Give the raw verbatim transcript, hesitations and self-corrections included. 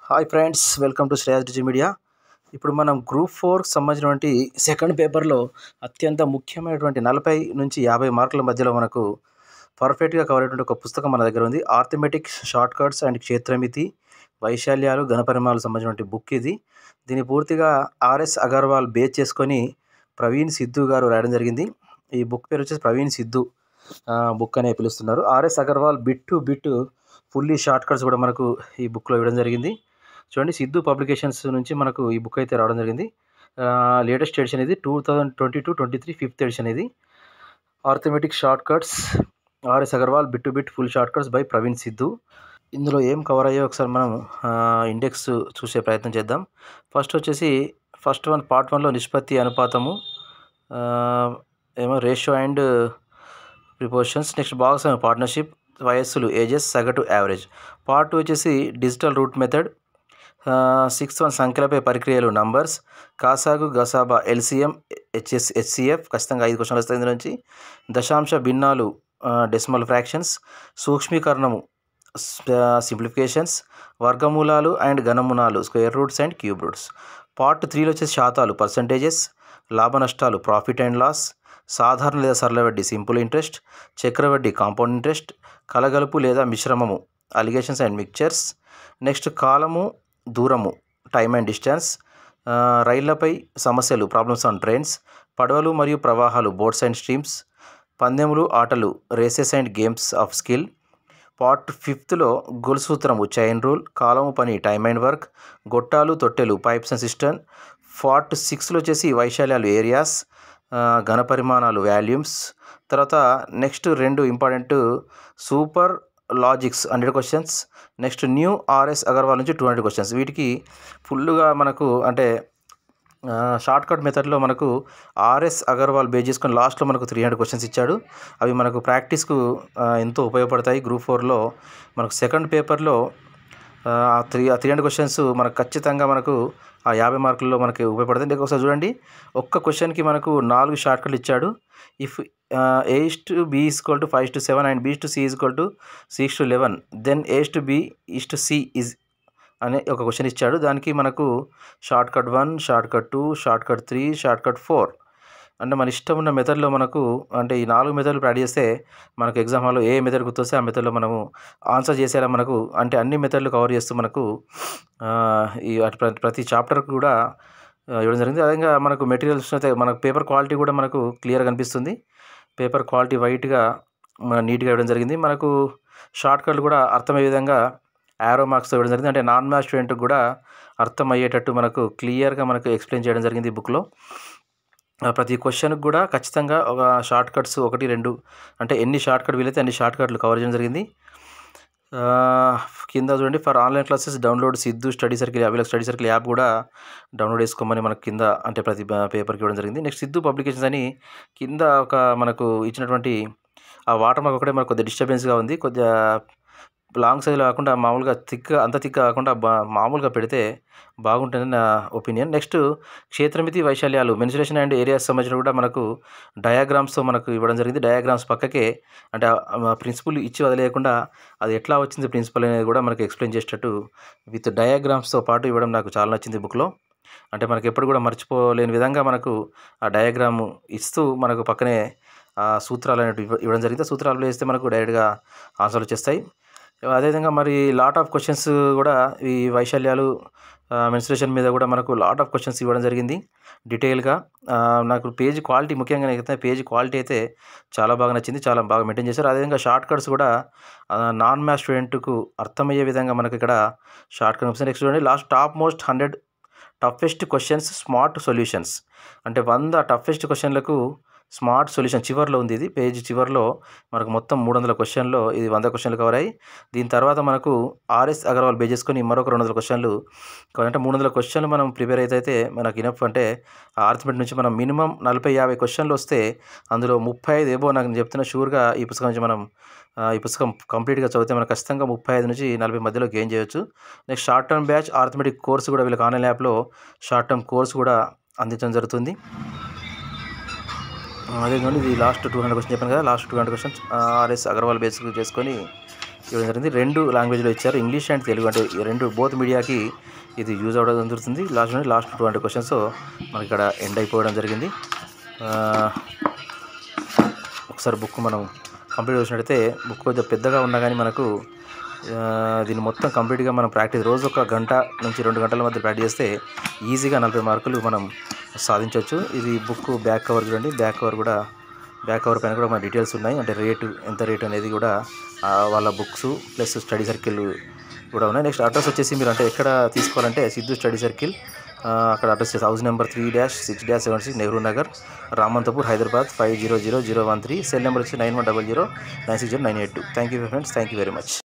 Hi friends, welcome to Shreyas digi media. ఇప్పుడు మనం group ఫోర్కి సంబంధించినటువంటి సెకండ్ పేపర్లో అత్యంత ముఖ్యమైనటువంటి నలభై నుంచి యాభై మార్కుల మధ్యలో మనకు పర్ఫెక్ట్గా కవర్ అయ్యేటువంటి ఒక పుస్తకం మన దగ్గర ఉంది. ఆర్థమెటిక్ షార్ట్ కట్స్ అండ్ క్షేత్రమితి వైశాల్యాలు ఘనపరిమాణాలకు సంబంధించినటువంటి బుక్ ఇది. దీన్ని పూర్తిగా ఆర్ఎస్ అగర్వాల్ బేస్ చేసుకొని ప్రవీణ్ సిద్ధు గారు రాయడం జరిగింది. ఈ బుక్ పేరు వచ్చేసి ప్రవీణ్ సిద్ధు బుక్ అనే పిలుస్తున్నారు. R S Agarwal bit to bit fully short cuts కూడా మనకు ఈ బుక్లో ఇవ్వడం జరిగింది. చూడండి, సిద్ధు పబ్లికేషన్స్ నుంచి మనకు ఈ బుక్ అయితే రావడం జరిగింది. లేటెస్ట్ ఎడిషన్ ఇది two thousand twenty two twenty three fifth edition ఇది. Arithmetic short cuts R S Agarwal bit to bit full short cuts by Praveen Siddhu. ఇందులో ఏం కవర్ అయ్యో ఒకసారి మనం ఇండెక్స్ చూసే ప్రయత్నం చేద్దాం. ఫస్ట్ వచ్చేసి ఫస్ట్ వన్ పార్ట్ వన్లో నిష్పత్తి అనుపాతము ఏమో ratio and proportions. Next box partnership, వయస్సులు ఏజెస్, సగటు యావరేజ్. పార్ట్ టూ వచ్చేసి digital root method. Sixth one సంఖ్యలపై పరిక్రియలు నంబర్స్, కాసాగు గసాబా ఎల్సిఎం హెచ్ఎస్ హెచ్సిఎఫ్ ఖచ్చితంగా ఐదు క్వశ్చన్లు వస్తాయి ఇందు నుంచి. దశాంశ భిన్నాలు డెసిమల్ ఫ్రాక్షన్స్, సూక్ష్మీకరణము సింప్లిఫికేషన్స్, వర్గమూలాలు అండ్ ఘనమూలాలు square roots and cube roots. Part త్రీలో వచ్చేసి శాతాలు పర్సంటేజెస్, లాభ నష్టాలు ప్రాఫిట్ అండ్ లాస్, సాధారణ లేదా సరళ వడ్డీ సింపుల్ ఇంట్రెస్ట్, చక్రవడ్డీ కాంపౌండ్ ఇంట్రెస్ట్, కలగలుపు లేదా మిశ్రమము అలిగేషన్స్ అండ్ మిక్చర్స్. నెక్స్ట్ కాలము దూరము టైమ్ అండ్ డిస్టెన్స్, రైళ్లపై సమస్యలు ప్రాబ్లమ్స్ ఆన్ ట్రైన్స్, పడవలు మరియు ప్రవాహాలు బోట్స్ అండ్ స్ట్రీమ్స్, పందెములు ఆటలు races and games of skill. Part ఫిఫ్త్లో గొలుసు సూత్రము చైన్ రూల్, కాలము పని టైమ్ అండ్ వర్క్, గొట్టాలు తొట్టెలు పైప్స్ అండ్ సిస్టమ్. పార్ట్ సిక్స్లో వచ్చేసి వైశాల్యాలు ఏరియాస్, ఘనపరిమాణాలు వాల్యూమ్స్. తర్వాత నెక్స్ట్ రెండు important super logics hundred questions. Next new R S Agarwal నుంచి టూ హండ్రెడ్ క్వశ్చన్స్. వీటికి ఫుల్గా మనకు అంటే షార్ట్ కట్ మెథడ్లో మనకు ఆర్ఎస్ అగర్వాల్ బేస్ చేసుకొని లాస్ట్లో మనకు త్రీ హండ్రెడ్ క్వశ్చన్స్ ఇచ్చాడు. అవి మనకు ప్రాక్టీస్కు ఎంతో ఉపయోగపడతాయి. గ్రూప్ ఫోర్లో మనకు సెకండ్ పేపర్లో త్రీ త్రీ హండ్రెడ్ క్వశ్చన్స్ మనకు ఖచ్చితంగా మనకు ఆ యాభై మార్కుల్లో మనకి ఉపయోగపడుతుంది. ఒకసారి చూడండి, ఒక్క క్వశ్చన్కి మనకు నాలుగు షార్ట్ కట్లు ఇచ్చాడు. If A is to B is equal to five to seven and B to C is equal to six to eleven then A to B is to C is అనే ఒక క్వశ్చన్ ఇచ్చాడు. దానికి మనకు short cut one, short cut two, short cut three, short cut four అంటే మన ఇష్టం ఉన్న మెథడ్లో మనకు అంటే ఈ నాలుగు మెథడ్లు ప్రాక్టీస్ చేస్తే మనకు ఎగ్జామ్ హాల్లో ఏ మెథడ్ గుర్తొస్తే ఆ మెథడ్లో మనము ఆన్సర్ చేసేలా మనకు అంటే అన్ని మెథడ్లు కవర్ చేస్తూ మనకు ఈ ప్రతి చాప్టర్కి కూడా ఇవ్వడం జరిగింది. అదేవిధంగా మనకు మెటీరియల్స్ అయితే మనకు పేపర్ క్వాలిటీ కూడా మనకు క్లియర్గా కనిపిస్తుంది. పేపర్ క్వాలిటీ వైట్గా నీట్గా ఇవ్వడం జరిగింది. మనకు షార్ట్ కట్లు కూడా అర్థమయ్యే విధంగా యారో మార్క్స్తో ఇవ్వడం జరిగింది. అంటే నాన్ మ్యాథ్స్ స్టూడెంట్కి కూడా అర్థమయ్యేటట్టు మనకు క్లియర్గా మనకు ఎక్స్ప్లెయిన్ చేయడం జరిగింది ఈ బుక్లో. ప్రతి క్వశ్చన్కి కూడా ఖచ్చితంగా ఒక షార్ట్ కట్స్ ఒకటి రెండు అంటే ఎన్ని షార్ట్ కట్ వీలైతే అన్ని షార్ట్ కట్లు కవర్ చేయడం జరిగింది. కింద చూడండి, for online classes download Siddhu study circle అవి స్టడీ సర్కిల్ యాప్ కూడా డౌన్లోడ్ చేసుకోమని మనకు కింద అంటే ప్రతి పేపర్కి ఇవ్వడం జరిగింది. నెక్స్ట్ సిద్ధు పబ్లికేషన్స్ అని కింద ఒక మనకు ఇచ్చినటువంటి ఆ వాటర్ మార్క్ ఒకటే మనకు కొద్దిగా డిస్టర్బెన్స్గా ఉంది. కొద్దిగా లాంగ్ సైజ్లో కాకుండా మామూలుగా థిక్ అంత థిక్ కాకుండా బా మామూలుగా పెడితే బాగుంటుందని నా ఒపీనియన్. నెక్స్ట్ క్షేత్రమితి వైశాల్యాలు మెన్సురేషన్ అండ్ ఏరియాస్ సంబంధించిన కూడా మనకు డయాగ్రామ్స్తో మనకు ఇవ్వడం జరిగింది. డయాగ్రామ్స్ పక్కకే అంటే ప్రిన్సిపల్ ఇచ్చి వదిలేయకుండా అది ఎట్లా వచ్చింది ప్రిన్సిపల్ అనేది కూడా మనకు ఎక్స్ప్లెయిన్ చేసేటట్టు విత్ డయాగ్రామ్స్తో పాటు ఇవ్వడం నాకు చాలా నచ్చింది బుక్లో. అంటే మనకు ఎప్పుడు కూడా మర్చిపోలేని విధంగా మనకు ఆ డయాగ్రామ్ ఇస్తూ మనకు పక్కనే సూత్రాలు అనేవి ఇవ్వడం జరిగింది. సూత్రాలు వేస్తే మనకు డైరెక్ట్గా ఆన్సర్లు వచ్చేస్తాయి. అదేవిధంగా మరి లాట్ ఆఫ్ క్వశ్చన్స్ కూడా ఈ వైశాల్యాలు మెన్సురేషన్ మీద కూడా మనకు లాట్ ఆఫ్ క్వశ్చన్స్ ఇవ్వడం జరిగింది డీటెయిల్గా. నాకు పేజ్ క్వాలిటీ ముఖ్యంగా అయితే పేజ్ క్వాలిటీ అయితే చాలా బాగా నచ్చింది, చాలా బాగా మెయింటైన్ చేశారు. అదేవిధంగా షార్ట్ కట్స్ కూడా నాన్ మ్యాథ్స్ స్టూడెంట్కు అర్థమయ్యే విధంగా మనకి ఇక్కడ షార్ట్ కట్స్. నెక్స్ట్ చూడండి, last top most hundred toughest questions smart solutions అంటే వంద టఫెస్ట్ క్వశ్చన్లకు స్మార్ట్ సొల్యూషన్ చివరిలో ఉంది. ఇది పేజ్ చివరిలో మనకు మొత్తం మూడు వందల క్వశ్చన్లో ఇది వంద క్వశ్చన్లు కవర్ అయ్యి దీని తర్వాత మనకు ఆర్ఎస్ అగర్వాల్ బేస్ చేసుకొని మరొక రెండు వందల క్వశ్చన్లు అంటే మూడు వందల క్వశ్చన్లు మనం ప్రిపేర్ అయితే మనకు ఇనఫ్. అంటే ఆర్థమెటిక్ నుంచి మనం మినిమం నలభై యాభై క్వశ్చన్లు వస్తే అందులో ముప్పై ఐదు ఏబో నాకు చెప్తున్నా షూర్గా ఈ పుస్తకం నుంచి మనం ఈ పుస్తకం కంప్లీట్గా చదివితే మనకు ఖచ్చితంగా ముప్పై ఐదు నుంచి నలభై మధ్యలో గెయిన్ చేయొచ్చు. Next short term batch arithmetic course కూడా వీళ్ళకి ఆన్లైన్ యాప్లో షార్ట్ టర్మ్ కోర్సు కూడా అందించడం జరుగుతుంది. అదే ఇది లాస్ట్ టూ హండ్రెడ్ క్వశ్చన్ చెప్పాను కదా, last two hundred questions R S Agarwal base చేసుకొని ఇవ్వడం జరిగింది. రెండు లాంగ్వేజ్లో ఇచ్చారు, ఇంగ్లీష్ అండ్ తెలుగు. అంటే ఈ రెండు బోత్ మీడియాకి ఇది యూజ్ అవ్వడం జరుగుతుంది. లాస్ట్ నుండి లాస్ట్ టూ హండ్రెడ్ క్వశ్చన్స్ మనకి ఇక్కడ ఎండ్ అయిపోవడం జరిగింది. ఒకసారి బుక్ మనం కంప్లీట్ చేసినట్టయితే బుక్ కొంచెం పెద్దగా ఉన్నా కానీ మనకు దీన్ని మొత్తం కంప్లీట్గా మనం ప్రాక్టీస్ రోజు ఒక గంట నుంచి రెండు గంటల మధ్య ప్రాక్టీస్ చేస్తే ఈజీగా నలభై మార్కులు మనం సాధించవచ్చు. ఇది బుక్ బ్యాక్ కవర్ చూడండి. బ్యాక్ కవర్ కూడా బ్యాక్ కవర్ పైన కూడా మన డీటెయిల్స్ ఉన్నాయి. అంటే రేటు ఎంత రేటు అనేది కూడా వాళ్ళ బుక్స్ ప్లస్ స్టడీ సర్కిల్ కూడా ఉన్నాయి. నెక్స్ట్ అడ్రస్ వచ్చేసి మీరు అంటే ఎక్కడ తీసుకోవాలంటే సిద్ధు స్టడీ సర్కిల్, అక్కడ అడ్రస్ చేసి house number three dash six dash seven six Nehru Nagar, Ramanthapur, Hyderabad five zero zero zero one three. Cell number వచ్చి nine one double zero nine six zero nine eight two. Thank you friends, thank you very much.